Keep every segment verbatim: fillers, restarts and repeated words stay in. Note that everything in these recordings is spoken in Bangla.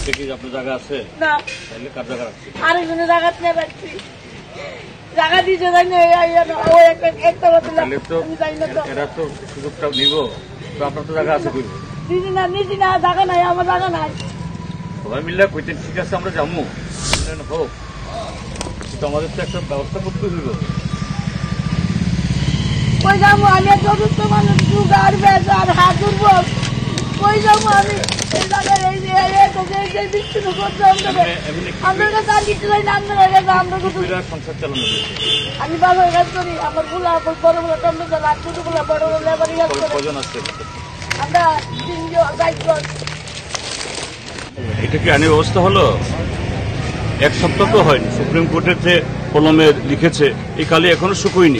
কি আপনার জায়গা আছে? না। তাহলে কার জায়গা রাখছি? আরেকজনের জায়গা নিয়ে রাখছি। জায়গা দিতে যাই না, ওই একটা তাহলে তো এরা তো সুযোগটা নিব, তো আপনার তো জায়গা আছে কইব। দিদি না, নিদি না, জায়গা নাই, আমার জায়গা নাই। সবাই মিলে কইতেন ঠিক আছে আমরা যাবো, হোক, কিন্তু আমাদের তো একটা ব্যবস্থা করতে হইব। কই যাবো আমি? চতুর্থ মানুষ, সুগার প্রেসার, হাত দুর্বল, কই যাবো আমি? এই জায়গায় এই যে বিচ্ছিন্ন করছে আমাদের কাছে, আর কিছু চাই না আপনার কাছে। আমরা সংসার চালানো আমি বাবার কাজ করি, আমার গুলা বড় বড় টন্ড চালা, ছোট গুলা বড় বড় লেবার কাজ করে। কজন আছে? আমরা তিনজন, চারজন। এটা কি আইনি ব্যবস্থা হলো? এক সপ্তাহ তো হয়নি, সুপ্রিম কোর্টের যে কলমে লিখেছে এই কালি এখনো শুকোয়নি।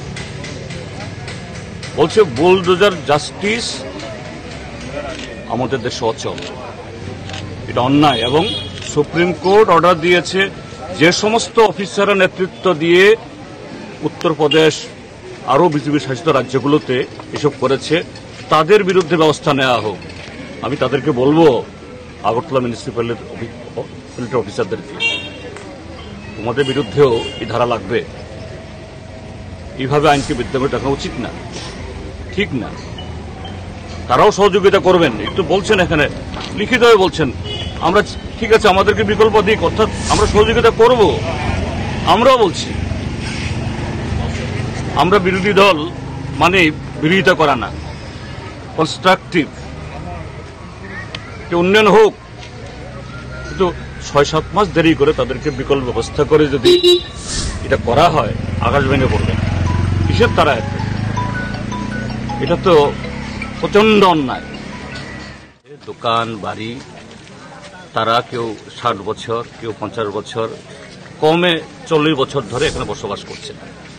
বলছে বুলডোজার জাস্টিস আমাদের দেশে অচল, এটা অন্যায়। এবং সুপ্রিম কোর্ট অর্ডার দিয়েছে যে সমস্ত অফিসাররা নেতৃত্ব দিয়ে উত্তরপ্রদেশ আরও বিজেপি শাসিত রাজ্যগুলোতে এসব করেছে তাদের বিরুদ্ধে ব্যবস্থা নেওয়া হোক। আমি তাদেরকে বলবো, আগরতলা মিউনিসিপ্যালিটির অফিসারদেরকে, তোমাদের বিরুদ্ধেও এই ধারা লাগবে। এইভাবে আইনকে বিদ্যাপীঠ রাখা উচিত না, ঠিক না। তারাও সহযোগিতা করবেন, একটু বলছেন এখানে লিখিতভাবে বলছেন আমরা ঠিক আছে, আমাদেরকে বিকল্প দিক, অর্থাৎ আমরা সহযোগিতা করব। আমরাও বলছি আমরা বিরোধী দল মানে বিরোধিতা করা না, কনস্ট্রাকটিভ উন্নয়ন হোক, কিন্তু ছয় সাত মাস দেরি করে তাদেরকে বিকল্প ব্যবস্থা করে যদি এটা করা হয় আকাশ ভেঙে পড়বে। কিসের তারা এত? এটা তো প্রচন্ড অন্যায়। দোকান বাড়ি, তারা কেউ ষাট বছর, কেউ পঞ্চাশ বছর, কমে চল্লিশ বছর ধরে এখানে বসবাস করছে।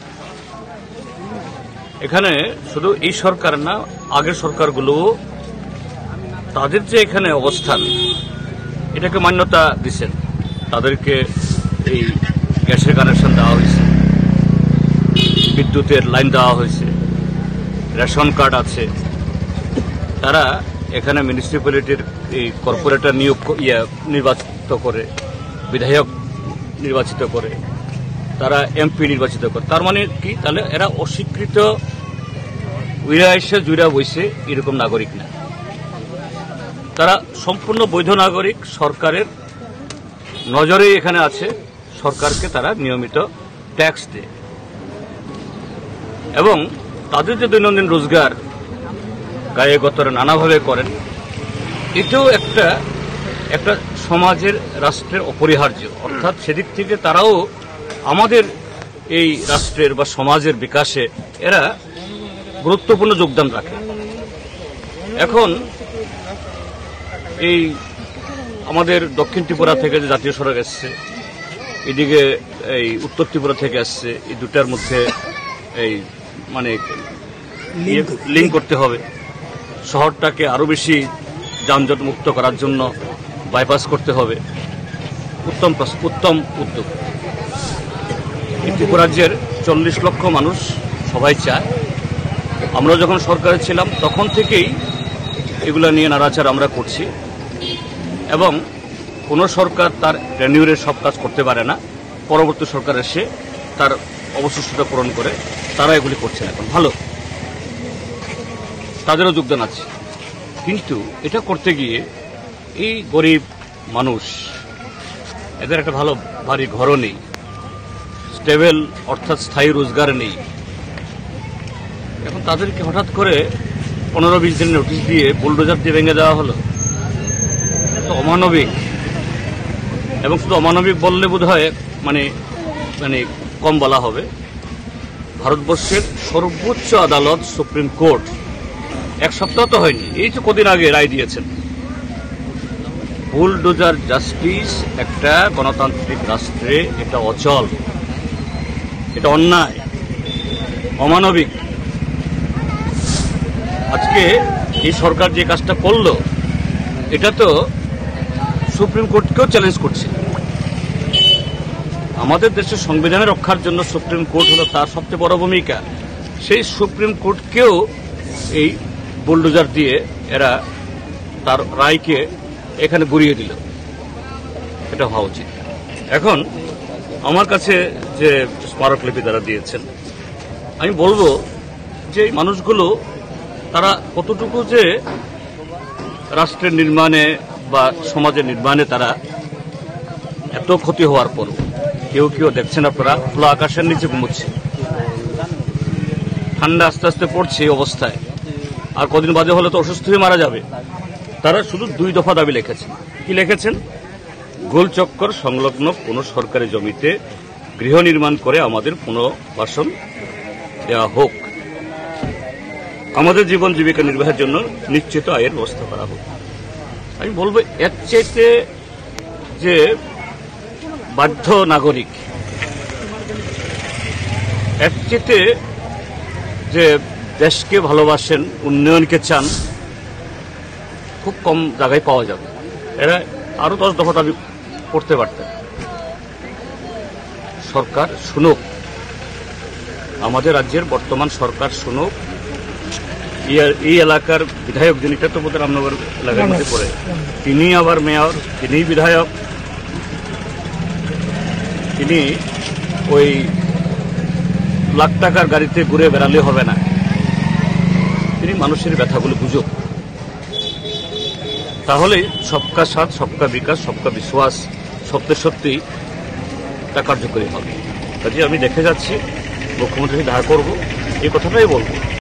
এখানে শুধু এই সরকার না, আগের সরকারগুলো তাদের যে এখানে অবস্থান এটাকে মান্যতা দিচ্ছেন। তাদেরকে এই গ্যাসের কানেকশন দেওয়া হয়েছে, বিদ্যুতের লাইন দেওয়া হয়েছে, রেশন কার্ড আছে। তারা এখানে মিউনিসিপ্যালিটির এই কর্পোরেটর নিয়োগ ইয়ে নির্বাচিত করে, বিধায়ক নির্বাচিত করে, তারা এমপি নির্বাচিত করে। তার মানে কি? তাহলে এরা অস্বীকৃত উইরা এসে জুইরা বইছে এরকম নাগরিক না, তারা সম্পূর্ণ বৈধ নাগরিক। সরকারের নজরে এখানে আছে, সরকারকে তারা নিয়মিত ট্যাক্স দেয় এবং তাদের যে দৈনন্দিন রোজগার গায়ে গতরে নানাভাবে করেন। এটাও একটা একটা সমাজের, রাষ্ট্রের অপরিহার্য। অর্থাৎ সেদিক থেকে তারাও আমাদের এই রাষ্ট্রের বা সমাজের বিকাশে এরা গুরুত্বপূর্ণ যোগদান রাখে। এখন এই আমাদের দক্ষিণ ত্রিপুরা থেকে যে জাতীয় সড়ক এসছে, এদিকে এই উত্তর ত্রিপুরা থেকে আসছে, এই দুটার মধ্যে এই মানে লিঙ্ক করতে হবে। শহরটাকে আরো বেশি যানজট মুক্ত করার জন্য বাইপাস করতে হবে। উত্তম উত্তম উদ্যোগ। এই ত্রিপুরা রাজ্যের চল্লিশ লক্ষ মানুষ সবাই চায়। আমরা যখন সরকারে ছিলাম তখন থেকেই এগুলা নিয়ে নাড়াচাড়া আমরা করছি এবং কোনো সরকার তার রেনিউরে সব কাজ করতে পারে না। পরবর্তী সরকার এসে তার অবশিষ্টতা পূরণ করে তারা এগুলি করছেন। এখন ভালো, তাদেরও যোগদান আছে, কিন্তু এটা করতে গিয়ে এই গরিব মানুষ, এদের একটা ভালো বাড়ি ঘরও নেই, স্টেবল অর্থাৎ স্থায়ী রোজগার নেই। এখন তাদেরকে হঠাৎ করে পনেরো বিশ দিন নোটিশ দিয়ে বুলডোজার দিয়ে ভেঙে দেওয়া হলো। তো অমানবিক, এবং শুধু অমানবিক বললে বোধ হয় মানে মানে কম বলা হবে। ভারতবর্ষের সর্বোচ্চ আদালত সুপ্রিম কোর্ট এক সপ্তাহ তো হয়নি, এই তো কদিন আগে রায় দিয়েছেন। বুলডোজার জাস্টিস একটা গণতান্ত্রিক রাষ্ট্রে এটা অচল, এটা অন্যায়, অমানবিক। আজকে এই সরকার যে কাজটা করলো এটা তো সুপ্রিম কোর্টকেও চ্যালেঞ্জ করছে। আমাদের দেশের সংবিধান রক্ষার জন্য সুপ্রিম কোর্ট হলো তার সবচেয়ে বড় ভূমিকা। সেই সুপ্রিম কোর্টকেও এই বুলডোজার দিয়ে এরা তার রায়কে এখানে গড়িয়ে দিল। এটা হওয়া উচিত। এখন আমার কাছে যে স্মারকলিপি তারা দিয়েছেন, আমি বলবো যে এই মানুষগুলো তারা কতটুকু যে রাষ্ট্রের নির্মাণে বা সমাজের নির্মাণে তারা এত ক্ষতি হওয়ার পর কেউ কেউ দেখছেন আপনারা খোলা আকাশের নিচে ঘুমোচ্ছে, ঠান্ডা আস্তে আস্তে পড়ছে এই অবস্থায়, আর কদিন বাদে হলে তো অসুস্থ হয়ে মারা যাবে। তারা শুধু দুই দফা দাবি লিখেছেন। কি লিখেছেন? গোলচক্কর সংলগ্ন কোনো সরকারি জমিতে গৃহ নির্মাণ করে আমাদের পুনর্বাসন দেওয়া হোক, আমাদের জীবন জীবিকা নির্বাহের জন্য নিশ্চিত আয়ের ব্যবস্থা করা হোক। আমি বলবো এর চাইতে যে বাধ্য নাগরিক, এর চাইতে যে দেশকে ভালোবাসেন, উন্নয়নকে চান, খুব কম জায়গায় পাওয়া যাবে। এরা আরো দশ দফা দাবি করতে পারতেন। সরকার শুনুক, আমাদের রাজ্যের বর্তমান সরকার শুনুক। এই এলাকার বিধায়ক যিনি, এটা তো বোধহয় রামনগর এলাকার মধ্যে পড়ে, তিনি আবার মেয়র, তিনি বিধায়ক, তিনি ওই লাখ টাকার গাড়িতে ঘুরে বেড়ালে হবে না, তিনি মানুষের ব্যথাগুলো বুঝুক। তাহলে সবকা সাথ, সবকা বিকাশ, সবকা বিশ্বাস সত্যি সত্যি তা কার্যকরী হবে। কাজে আমি দেখে যাচ্ছি মুখ্যমন্ত্রী দেখা করব, এই কথাটাই বলবো।